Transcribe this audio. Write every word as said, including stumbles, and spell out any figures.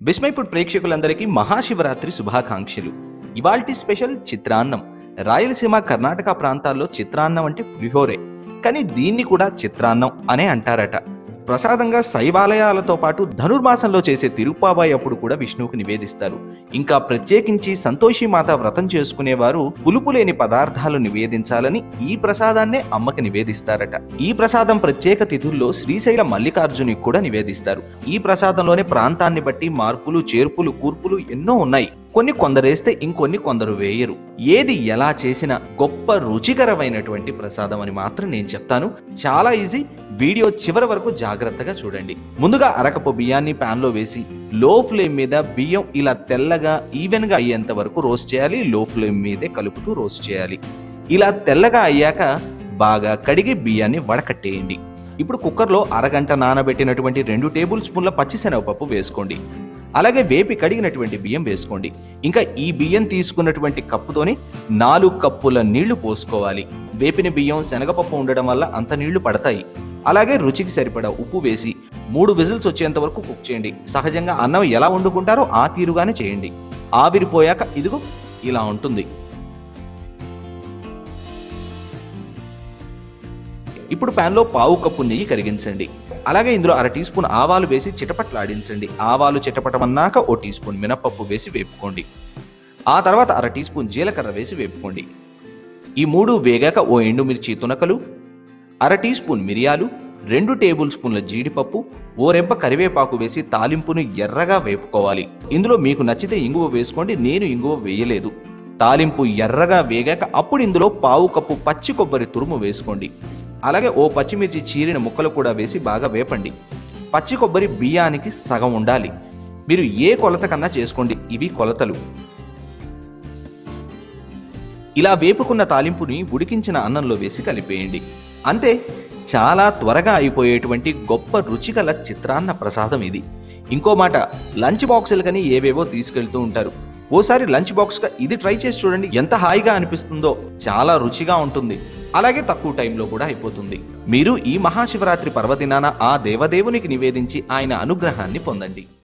Vismay food ప్రేక్షకులందరికీ మహాశివరాత్రి శుభాకాంక్షలు. ఇవాల్టి స్పెషల్ చిత్రాన్నం. రాయలసీమ, కర్ణాటక ప్రాంతాల్లో చిత్రాన్నం అంటే పులిహోరే, కానీ దీన్ని కూడా చిత్రాన్నం అనే అంటారట. ప్రసాదంగా శైవాలయాలతో పాటు ధనుర్మాసంలో చేసే తిరుప్పావాయి అప్పుడు కూడా విష్ణువుకు నివేదిస్తారు. ఇంకా ప్రత్యేకించి సంతోషి మాత వ్రతం చేసుకునేవారు పులుపు లేని పదార్థాలు నివేదించాలని ఈ ప్రసాదాన్నే అమ్మకి నివేదిస్తారట. ఈ ప్రసాదం ప్రత్యేక తిథుల్లో శ్రీశైల మల్లికార్జునికి కూడా నివేదిస్తారు. ఈ ప్రసాదంలోనే ప్రాంతాన్ని బట్టి మార్పులు, చేర్పులు, కూర్పులు ఎన్నో ఉన్నాయి. కొన్ని కొందరేస్తే ఇంకొన్ని కొందరు వేయరు. ఏది ఎలా చేసినా గొప్ప రుచికరమైనటువంటి ప్రసాదం అని మాత్రం నేను చెప్తాను. చాలా ఈజీ. వీడియో చివరి వరకు జాగ్రత్తగా చూడండి. ముందుగా అరకపు బియ్యాన్ని ప్యాన్ లో వేసి లో ఫ్లేమ్ మీద బియ్యం ఇలా తెల్లగా ఈవెన్ గా అయ్యేంత వరకు రోస్ట్ చేయాలి. లో ఫ్లేమ్ మీదే కలుపుతూ రోస్ట్ చేయాలి. ఇలా తెల్లగా అయ్యాక బాగా కడిగి బియ్యాన్ని వడకట్టేయండి. ఇప్పుడు కుక్కర్లో అరగంట నానబెట్టినటువంటి రెండు టేబుల్ స్పూన్ల పచ్చిశనగపప్పు వేసుకోండి. అలాగే వేపి కడిగినటువంటి బియ్యం వేసుకోండి. ఇంకా ఈ బియ్యం తీసుకున్నటువంటి కప్పుతోని నాలుగు కప్పుల నీళ్లు పోసుకోవాలి. వేపిన బియ్యం, శనగపప్పు ఉండడం వల్ల అంత నీళ్లు పడతాయి. అలాగే రుచికి సరిపడా ఉప్పు వేసి మూడు విజిల్స్ వచ్చేంత వరకు కుక్ చేయండి. సహజంగా అన్నం ఎలా వండుకుంటారో ఆ తీరుగానే చేయండి. ఆవిరిపోయాక ఇదిగో ఇలా ఉంటుంది. ఇప్పుడు ప్యాన్లో పావు కప్పు నెయ్యి కరిగించండి. అలాగే ఇందులో అర టీ స్పూన్ ఆవాలు వేసి చిటపట్లాడించండి. ఆవాలు చిటపటమన్నాక ఓ టీ స్పూన్ మినపప్పు వేసి వేపుకోండి. ఆ తర్వాత అర టీ స్పూన్ జీలకర్ర వేసి వేపుకోండి. ఈ మూడు వేగాక ఓ ఎండుమిర్చి తునకలు, అర టీ స్పూన్ మిరియాలు, రెండు టేబుల్ స్పూన్ల జీడిపప్పు, ఓ రెబ్బ కరివేపాకు వేసి తాలింపును ఎర్రగా వేపుకోవాలి. ఇందులో మీకు నచ్చితే ఇంగువ వేసుకోండి. నేను ఇంగువ వేయలేదు. తాలింపు ఎర్రగా వేగాక అప్పుడు ఇందులో పావు కప్పు పచ్చి కొబ్బరి తురుము వేసుకోండి. అలాగే ఓ పచ్చిమిర్చి చీరిన ముక్కలు కూడా వేసి బాగా వేపండి. పచ్చి కొబ్బరి బియ్యానికి సగం ఉండాలి. మీరు ఏ కొలత కన్నా చేసుకోండి, ఇవి కొలతలు. ఇలా వేపుకున్న తాలింపుని ఉడికించిన అన్నంలో వేసి కలిపేయండి. అంతే, చాలా త్వరగా అయిపోయేటువంటి గొప్ప రుచిగల చిత్రాన్న ప్రసాదం ఇది. ఇంకో మాట, లంచ్ బాక్సులు కానీ ఏవేవో తీసుకెళ్తూ ఉంటారు. ఓసారి లంచ్ బాక్స్గా ఇది ట్రై చేసి చూడండి. ఎంత హాయిగా అనిపిస్తుందో. చాలా రుచిగా ఉంటుంది. అలాగే తక్కువ టైంలో కూడా అయిపోతుంది. మీరు ఈ మహాశివరాత్రి పర్వదినాన ఆ దేవదేవునికి నివేదించి ఆయన అనుగ్రహాన్ని పొందండి.